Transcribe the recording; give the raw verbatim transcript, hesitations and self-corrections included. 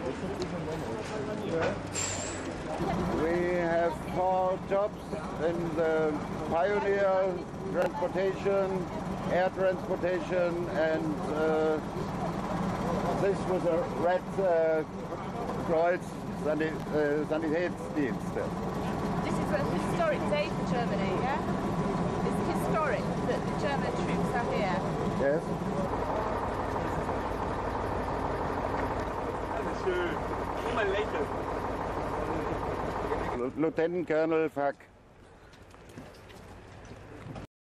We have four jobs in the pioneer transportation, air transportation, and uh, this was a Red uh, Kreuz Sani uh, Sanitätsdienst. This is a historic day for Germany, yeah? It's historic that the German troops are here. Yes. Schön. Immer lächeln. Lieutenant Colonel Fuck.